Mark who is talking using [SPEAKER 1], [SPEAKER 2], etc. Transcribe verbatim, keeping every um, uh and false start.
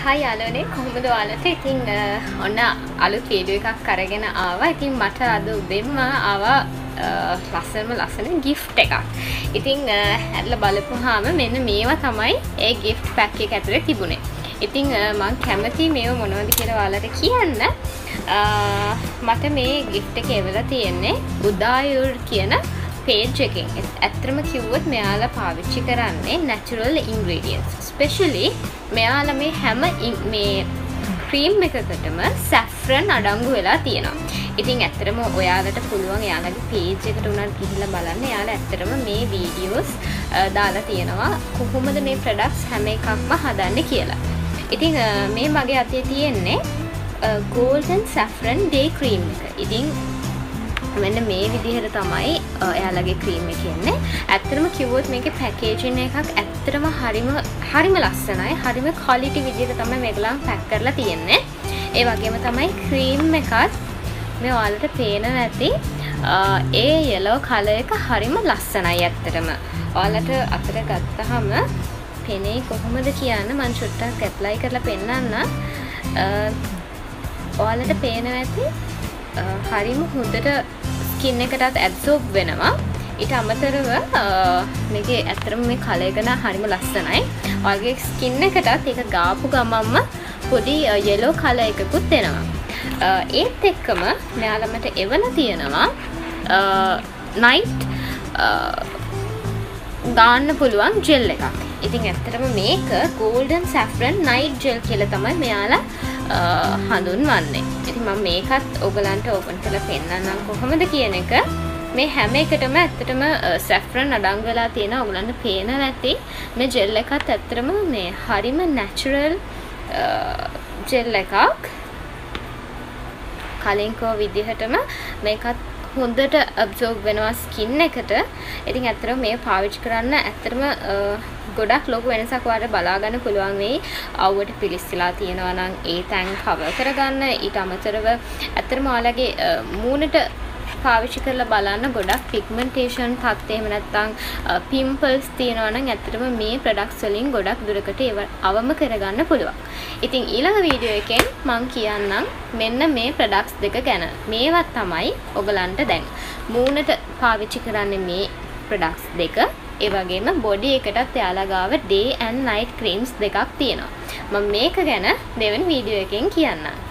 [SPEAKER 1] හයි යාළුවනේ කොහොමද ඔයාලට? ඉතින් ඔන්න අලුත් වීඩියෝ එකක් අරගෙන ආවා. ඉතින් මට අද උදේම ආවා ලස්සනම ලස්සන gift එකක්. ඉතින් ඇදලා බලපුවාම මෙන්න මේවා තමයි ඒ gift pack එක ඇතුලේ තිබුණේ. ඉතින් මම කැමති මේව මොනවද කියලා ඔයාලට කියන්න. මට මේ gift එක එවලා තියෙන්නේ උදායුර් කියන page එකෙන්. ඇත්තටම කිව්වොත් මෙයාලා පාවිච්චි කරන්නේ natural ingredients. especially මෙයාලා මේ හැම මේ cream එකකටම saffron අඩංගු වෙලා තියෙනවා. ඉතින් ඇත්තටම ඔයාලට පුළුවන් එයාලගේ page එකට උනත් ගිහිල්ලා බලන්න. එයාලා ඇත්තටම මේ videos දාලා තියෙනවා කොහොමද මේ products හැම එකක්ම හදන්නේ කියලා. ඉතින් මේ මගේ අතේ තියෙන්නේ golden saffron day cream එක. ඉතින් මෙන්න මේ විදිහට තමයි එයාලගේ ක්‍රීම් එක එන්නේ. ඇත්තටම කිව්වොත් මේකේ පැකේජින් එකක් ඇත්තටම හරිම හරිම ලස්සනයි. හරිම ක්වොලිටි විදිහට තමයි මේගොල්ලන් පැක් කරලා තියෙන්නේ. ඒ වගේම තමයි ක්‍රීම් එකත් මේ ඔයාලට පේනවා ඇති. ඒ yellow color එක හරිම ලස්සනයි ඇත්තටම. ඔයාලට අතට ගත්තාම පෙනේ කොහොමද කියන්න මම චුට්ටක් ඇප්ලයි කරලා පෙන්නන්න. ඔයාලට පේනවා ඇති හරිම හොඳට ස්කින් එකටත් ඇබ්සෝබ් වෙනවා. ඊට අමතරව මේකේ ඇත්තටම මේ කලර් එක නා හරිම ලස්සනයි. ඔයාලගේ ස්කින් එකටත් ඒක ගාපු ගමන්ම පොඩි yellow color එකකුත් එනවා. ඒත් එක්කම මෙයාලා මට එවලා තියෙනවා night ගාන්න පුළුවන් ජෙල් එකක්. ඉතින් ඇත්තටම මේක golden saffron night gel කියලා තමයි මෙයාලා හඳුන්වන්නේ. ඉතින් මම මේකත් ඔයගලන්ට ඕපන් කරලා පෙන්නන්නම් කොහොමද කියන එක. මේ හැම එකටම ඇත්තටම saffron අඩංගු වෙලා තියෙනවා. ඔයගලන්ට පේනවා ඇති මේ ජෙල් එකත් ඇත්තටම මේ හරිම natural ජෙල් එකක්. කලින් කෝ විදිහටම මේකත් හොඳට absorb වෙනවා ස්කින් එකට. ඉතින් ඇත්තටම මේ පාවිච්චි කරන්න ඇත්තටම ගොඩක් ලොකු වෙනසක් ඔයාලට බලා ගන්න පුළුවන් වෙයි. අවුවට පිලිස්සලා තියෙනවා නම් ඒ තැන් කවර් කරගන්න. ඊට අමතරව ඇත්තටම ඔයාලගේ මූණට පාවිච්චි කරලා බලන්න ගොඩක් pigmentation තත් එහෙම නැත්නම් pimples තියෙනවා නම් ඇත්තටම මේ products වලින් ගොඩක් දුරකට ඒව අවම කරගන්න පුළුවන්. ඉතින් ඊළඟ වීඩියෝ එකෙන් මම කියන්නම් මෙන්න මේ products දෙක ගැන. මේවා තමයි ඔයගලන්ට දැන් මූණට පාවිච්චි කරන්නේ මේ products දෙක. ඒ වගේම බොඩි එකටත් එයාලා ගාව day and night creams දෙකක් තියෙනවා. මම මේක ගැන දෙවෙනි වීඩියෝ එකෙන් කියන්නම්.